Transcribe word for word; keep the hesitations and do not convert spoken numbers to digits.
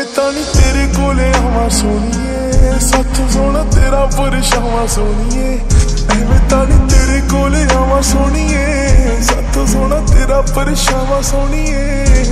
तानी तेरे कोले आवा सोनिए, साथों सोना तेरा परछावां सोनिए। एवें तानी तेरे कोले आवा सोनिए, साथों सोना तेरा परछावां सोनिए।